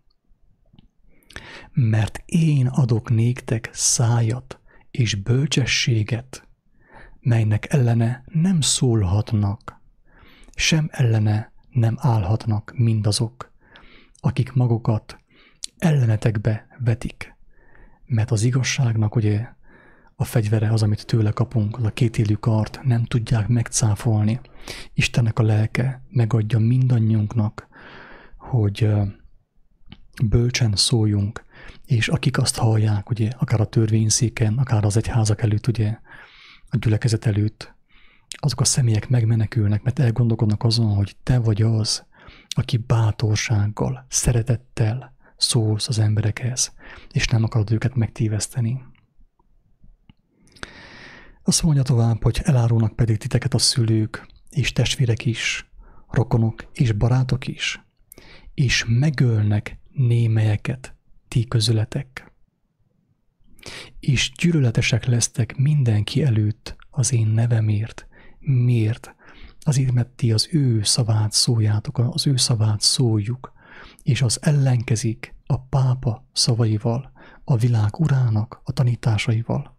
Mert én adok néktek szájat és bölcsességet, melynek ellene nem szólhatnak, sem ellene nem állhatnak mindazok, akik magukat ellenetekbe vetik. Mert az igazságnak ugye a fegyvere, az, amit tőle kapunk, az a kétélű kard, nem tudják megcáfolni. Istennek a lelke megadja mindannyiunknak, hogy bölcsen szóljunk, és akik azt hallják, ugye, akár a törvényszéken, akár az egyházak előtt, ugye, a gyülekezet előtt, azok a személyek megmenekülnek, mert elgondolkodnak azon, hogy te vagy az, aki bátorsággal, szeretettel szólsz az emberekhez, és nem akarod őket megtéveszteni. Azt mondja tovább, hogy elárulnak pedig titeket a szülők, és testvérek is, rokonok és barátok is, és megölnek némelyeket ti közületek. És gyűlöletesek lesztek mindenki előtt az én nevemért. Miért? Azért, mert ti az ő szavát szóljátok, az ő szavát szóljuk, és az ellenkezik a pápa szavaival, a világ urának a tanításaival.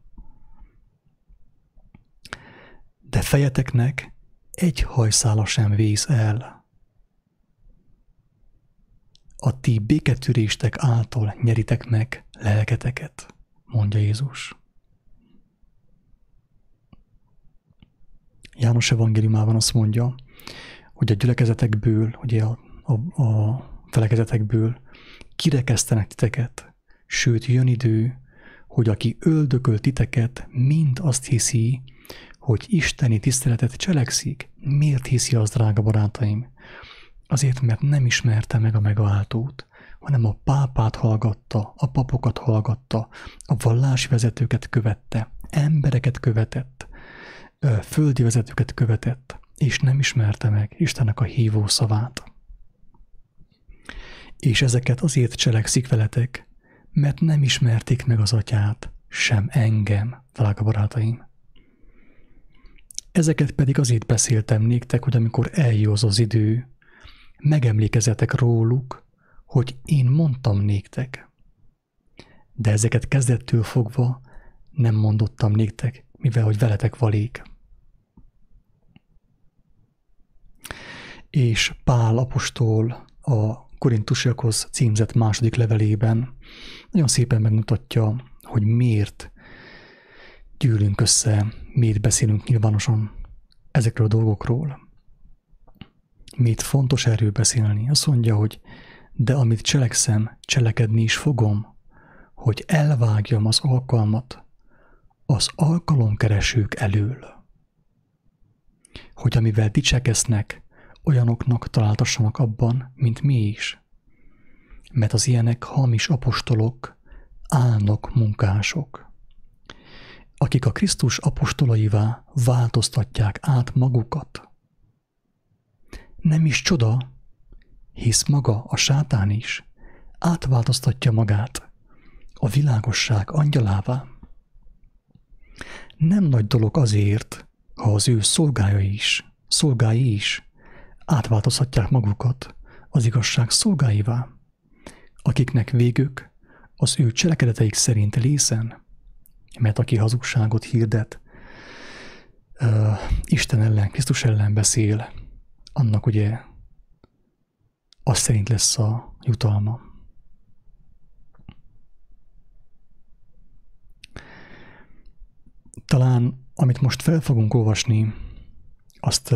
De fejeteknek egy hajszála sem vész el. A ti béketűréstek által nyeritek meg lelketeket, mondja Jézus. János evangéliumában azt mondja, hogy a gyülekezetekből, ugye a felekezetekből kirekesztenek titeket, sőt jön idő, hogy aki öldököl titeket, mind azt hiszi, hogy isteni tiszteletet cselekszik. Miért hiszi az, drága barátaim? Azért, mert nem ismerte meg a megváltót, hanem a pápát hallgatta, a papokat hallgatta, a vallásvezetőket követte, embereket követett, földi vezetőket követett, és nem ismerte meg Istennek a hívó szavát. És ezeket azért cselekszik veletek, mert nem ismerték meg az atyát, sem engem, drága barátaim. Ezeket pedig azért beszéltem néktek, hogy amikor eljön az idő, megemlékezzetek róluk, hogy én mondtam néktek. De ezeket kezdettől fogva nem mondottam néktek, mivel hogy veletek valék. És Pál apostol a Korintusiakhoz címzett második levelében nagyon szépen megmutatja, hogy miért gyűlünk össze, miért beszélünk nyilvánosan ezekről a dolgokról. Miért fontos erről beszélni? Azt mondja, hogy de amit cselekszem, cselekedni is fogom, hogy elvágjam az alkalmat az alkalomkeresők elől. Hogy amivel dicsekeznek, olyanoknak találtassanak abban, mint mi is. Mert az ilyenek hamis apostolok, álnok munkások, akik a Krisztus apostolaivá változtatják át magukat. Nem is csoda, hisz maga a sátán is átváltoztatja magát a világosság angyalává. Nem nagy dolog azért, ha az ő szolgái is átváltoztatják magukat az igazság szolgáivá, akiknek végük az ő cselekedeteik szerint lészen, mert aki hazugságot hirdet, Isten ellen, Krisztus ellen beszél, annak ugye az szerint lesz a jutalma. Talán, amit most fel fogunk olvasni, azt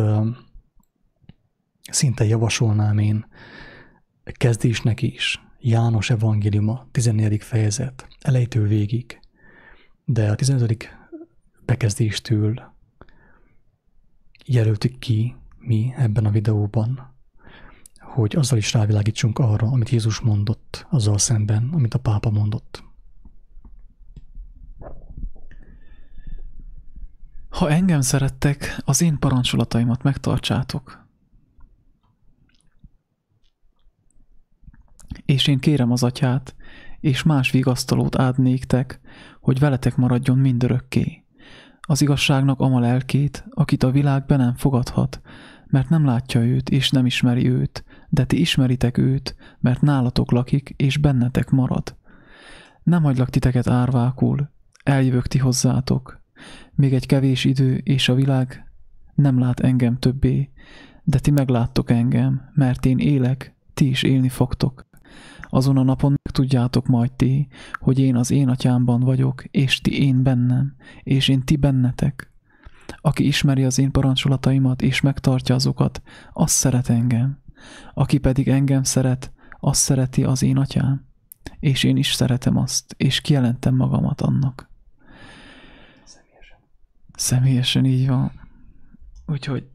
szinte javasolnám én kezdésnek is. János evangéliuma, 14. fejezet, elejétől végig. De a 15. bekezdéstől jelöltük ki mi ebben a videóban, hogy azzal is rávilágítsunk arra, amit Jézus mondott, azzal szemben, amit a pápa mondott. Ha engem szerettek, az én parancsolataimat megtartsátok. És én kérem az atyát, és más vigasztalót ad néktek, hogy veletek maradjon mindörökké. Az igazságnak ama lelkét, akit a világ be nem fogadhat, mert nem látja őt, és nem ismeri őt, de ti ismeritek őt, mert nálatok lakik, és bennetek marad. Nem hagylak titeket árvákul, eljövök ti hozzátok. Még egy kevés idő, és a világ nem lát engem többé, de ti megláttok engem, mert én élek, ti is élni fogtok. Azon a napon megtudjátok majd ti, hogy én az én atyámban vagyok, és ti én bennem, és én ti bennetek. Aki ismeri az én parancsolataimat, és megtartja azokat, az szeret engem. Aki pedig engem szeret, az szereti az én atyám, és én is szeretem azt, és kijelentem magamat annak. Személyesen így van. Úgyhogy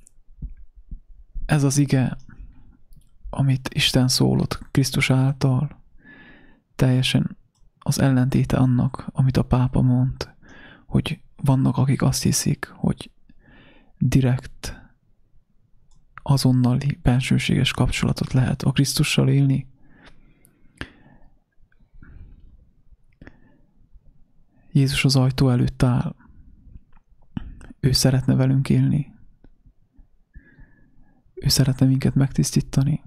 ez az ige, amit Isten szólott Krisztus által, teljesen az ellentéte annak, amit a pápa mond, hogy vannak, akik azt hiszik, hogy direkt, azonnali, bensőséges kapcsolatot lehet a Krisztussal élni. Jézus az ajtó előtt áll. Ő szeretne velünk élni. Ő szeretne minket megtisztítani.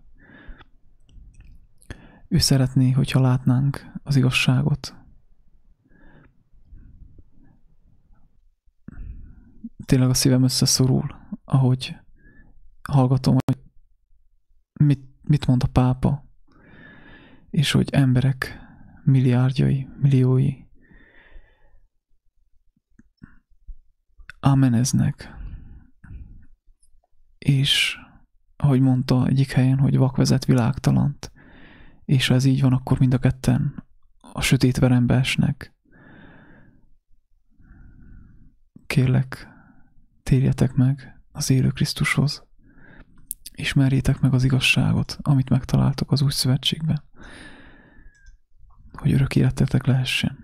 Ő szeretné, hogyha látnánk az igazságot. Tényleg a szívem összeszorul, ahogy hallgatom, hogy mit mond a pápa, és hogy emberek milliárdjai, milliói ámeneznek. És ahogy mondta egyik helyen, hogy vak vezet világtalant, és ha ez így van, akkor mind a ketten a sötét verembe esnek. Kérlek, térjetek meg az élő Krisztushoz. Ismerjétek meg az igazságot, amit megtaláltok az új szövetségben, hogy örök életetek lehessen.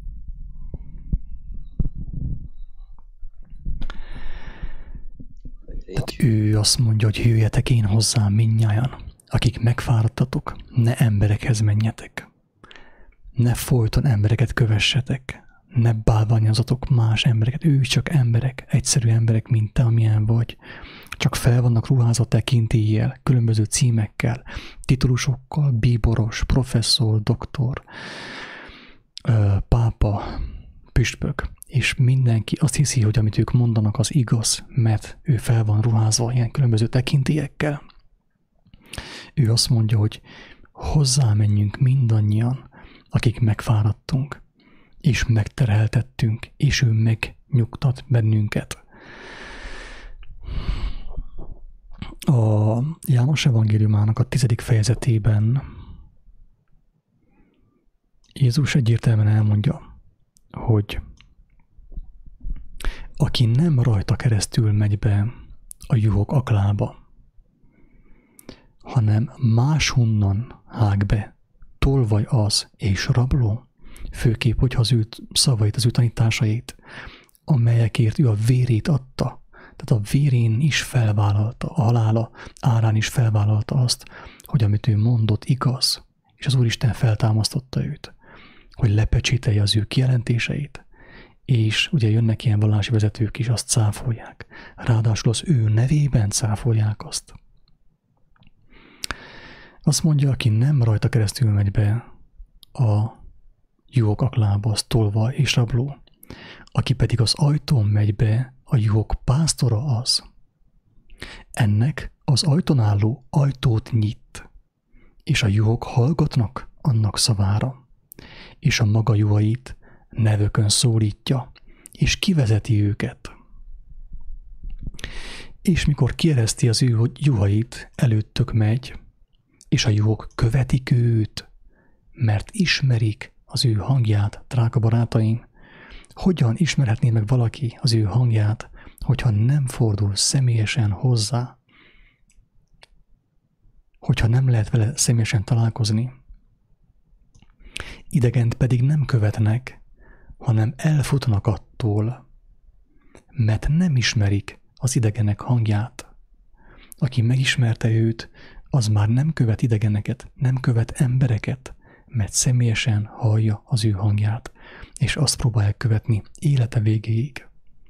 Tehát ő azt mondja, hogy jöjjetek én hozzám mindnyájan, akik megfáradtatok, ne emberekhez menjetek. Ne folyton embereket kövessetek, ne bálványozatok más embereket, ők csak emberek, egyszerű emberek, mint te, amilyen vagy. Csak fel vannak ruházva tekintéllyel, különböző címekkel, titulusokkal, bíboros, professzor, doktor, pápa, püspök, és mindenki azt hiszi, hogy amit ők mondanak, az igaz, mert ő fel van ruházva ilyen különböző tekintélyekkel. Ő azt mondja, hogy hozzámenjünk mindannyian, akik megfáradtunk, és megterheltettünk, és ő megnyugtat bennünket. A János evangéliumának a 10. fejezetében Jézus egyértelműen elmondja, hogy aki nem rajta keresztül megy be a juhok aklába, hanem máshonnan hág be, tolvaj az és rabló, főképp, hogyha az ő szavait, az ő tanításait, amelyekért ő a vérét adta, tehát a vérén is felvállalta, a halála árán is felvállalta azt, hogy amit ő mondott igaz, és az Úristen feltámasztotta őt, hogy lepecsételje az ő kijelentéseit, és ugye jönnek ilyen vallási vezetők is, azt cáfolják. Ráadásul az ő nevében cáfolják azt. Azt mondja, aki nem rajta keresztül megy be a juhok aklába, az tolva és rabló. Aki pedig az ajtón megy be, a juhok pásztora az. Ennek az ajtón álló ajtót nyit, és a juhok hallgatnak annak szavára, és a maga juhait nevökön szólítja, és kivezeti őket. És mikor kiereszti az ő juhait, előttök megy, és a juhok követik őt, mert ismerik az ő hangját, drága barátaim. Hogyan ismerhetné meg valaki az ő hangját, hogyha nem fordul személyesen hozzá? Hogyha nem lehet vele személyesen találkozni? Idegent pedig nem követnek, hanem elfutnak attól, mert nem ismerik az idegenek hangját. Aki megismerte őt, az már nem követ idegeneket, nem követ embereket, mert személyesen hallja az ő hangját, és azt próbálják követni élete végéig.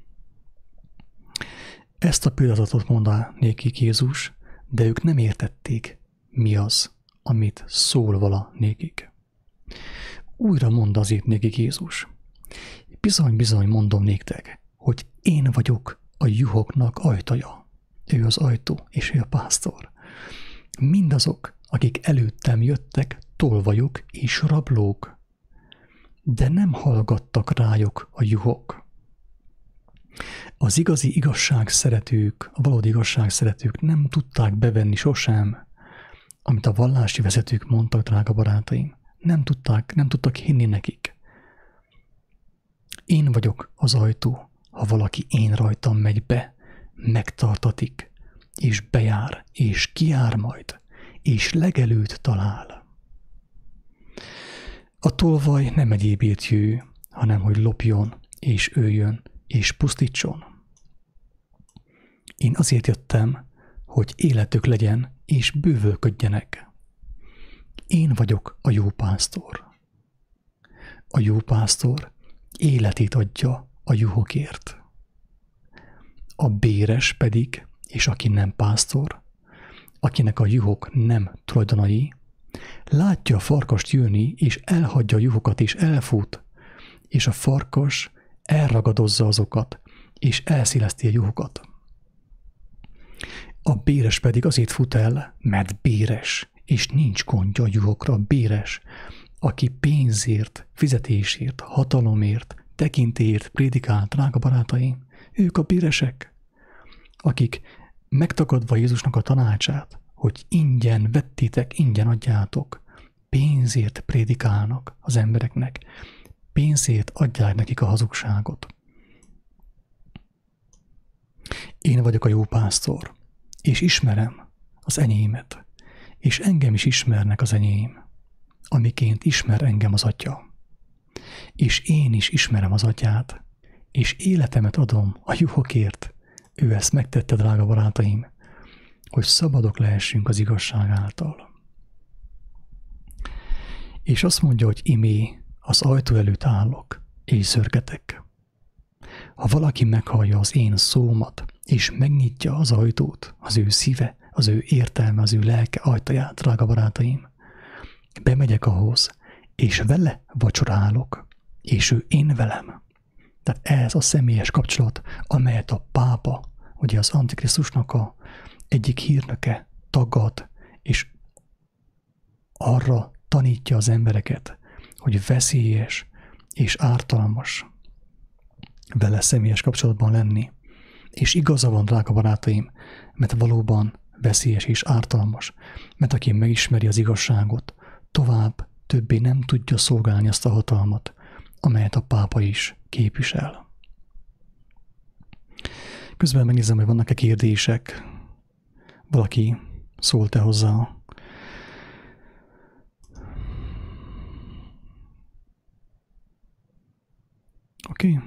Ezt a példázatot mondta nékik Jézus, de ők nem értették, mi az, amit szól vala nékik. Újra mondta azért nékik Jézus. Bizony mondom néktek, hogy én vagyok a juhoknak ajtaja. Ő az ajtó, és ő a pásztor. Mindazok, akik előttem jöttek, tolvajok és rablók, de nem hallgattak rájuk a juhok. Az igazi igazságszeretők, a valódi igazságszeretők nem tudták bevenni sosem, amit a vallási vezetők mondtak, drága barátaim. Nem tudtak hinni nekik. Én vagyok az ajtó, ha valaki én rajtam megy be, megtartatik, és bejár, és kijár majd, és legelőt talál. A tolvaj nem egyébért jő, hanem hogy lopjon, és öljön, és pusztítson. Én azért jöttem, hogy életük legyen, és bővölködjenek. Én vagyok a jó pásztor. A jó pásztor életét adja a juhokért. A béres pedig, és aki nem pásztor, akinek a juhok nem tulajdonai, látja a farkast jönni, és elhagyja a juhokat, és elfut, és a farkas elragadozza azokat, és elszéleszti a juhokat. A béres pedig azért fut el, mert béres, és nincs gondja a juhokra. Béres, aki pénzért, fizetésért, hatalomért, tekintélyért prédikál, drága barátaim, ők a béresek, akik megtagadva Jézusnak a tanácsát, hogy ingyen vettétek, ingyen adjátok, pénzért prédikálnak az embereknek, pénzért adják nekik a hazugságot. Én vagyok a jó pásztor, és ismerem az enyémet, és engem is ismernek az enyém, amiként ismer engem az Atya. És én is ismerem az Atyát, és életemet adom a juhokért. Ő ezt megtette, drága barátaim, hogy szabadok lehessünk az igazság által. És azt mondja, hogy imé az ajtó előtt állok, és zörgetek. Ha valaki meghallja az én szómat, és megnyitja az ajtót, az ő szíve, az ő értelme, az ő lelke ajtaját, drága barátaim, bemegyek ahhoz, és vele vacsorálok, és ő én velem. Tehát ez a személyes kapcsolat, amelyet a pápa, ugye az Antikrisztusnak a egyik hírnöke tagad, és arra tanítja az embereket, hogy veszélyes és ártalmas vele személyes kapcsolatban lenni. És igaza van, drága barátaim, mert valóban veszélyes és ártalmas, mert aki megismeri az igazságot, tovább többé nem tudja szolgálni azt a hatalmat, amelyet a pápa is képvisel. Közben megnézem, hogy vannak-e kérdések. Valaki szólt-e hozzá? Oké.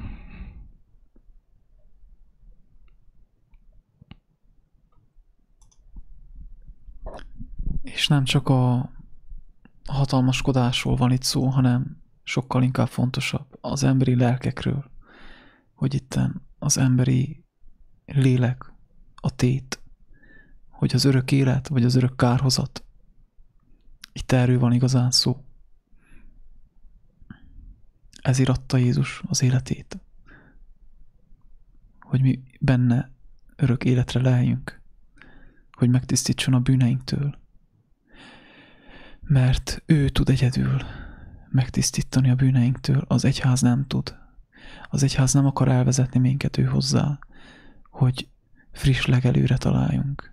És nem csak a hatalmaskodásról van itt szó, hanem sokkal inkább fontosabb az emberi lelkekről, hogy itten az emberi lélek, a tét, hogy az örök élet, vagy az örök kárhozat. Itt erről van igazán szó. Ezért adta Jézus az életét, hogy mi benne örök életre leheljünk, hogy megtisztítson a bűneinktől. Mert ő tud egyedül megtisztítani a bűneinktől, az egyház nem tud. Az egyház nem akar elvezetni minket ő hozzá, hogy friss legelőre találjunk.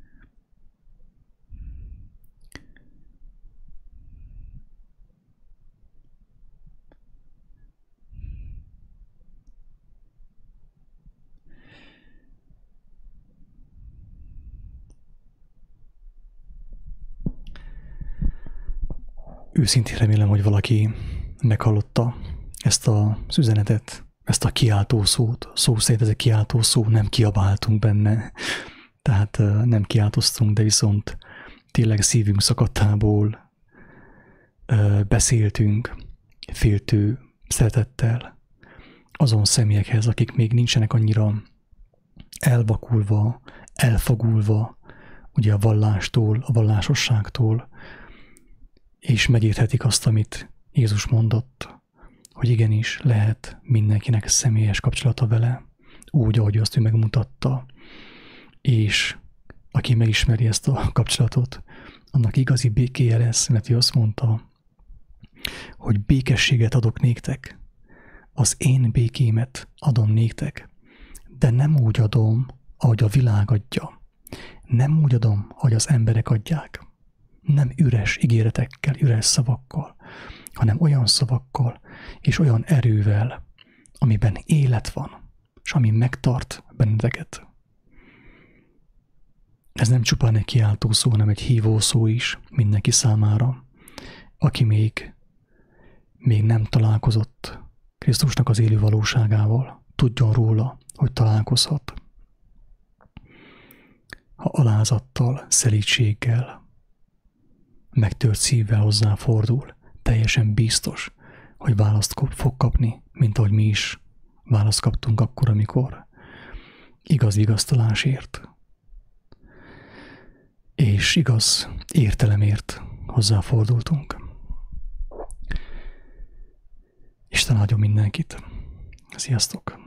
Őszintén remélem, hogy valaki meghallotta ezt az üzenetet, ezt a kiáltó szót. Szó szerint ez egy kiáltó szó, nem kiabáltunk benne, tehát nem kiáltoztunk, de viszont tényleg szívünk szakadtából beszéltünk féltő szeretettel azon személyekhez, akik még nincsenek annyira elvakulva, elfogulva ugye a vallástól, a vallásosságtól, és megérthetik azt, amit Jézus mondott, hogy igenis lehet mindenkinek személyes kapcsolata vele, úgy, ahogy azt ő megmutatta, és aki megismeri ezt a kapcsolatot, annak igazi békéje lesz, mert ő azt mondta, hogy békességet adok néktek, az én békémet adom néktek, de nem úgy adom, ahogy a világ adja. Nem úgy adom, ahogy az emberek adják. Nem üres ígéretekkel, üres szavakkal, hanem olyan szavakkal és olyan erővel, amiben élet van, és ami megtart benneteket. Ez nem csupán egy kiáltó szó, hanem egy hívó szó is mindenki számára, aki még nem találkozott Krisztusnak az élő valóságával, tudjon róla, hogy találkozhat. Ha alázattal, szelídséggel, megtört szívvel hozzáfordul, teljesen biztos, hogy választ fog kapni, mint ahogy mi is választ kaptunk akkor, amikor igaz vigasztalásért és igaz értelemért hozzáfordultunk. Isten áldjon mindenkit! Sziasztok!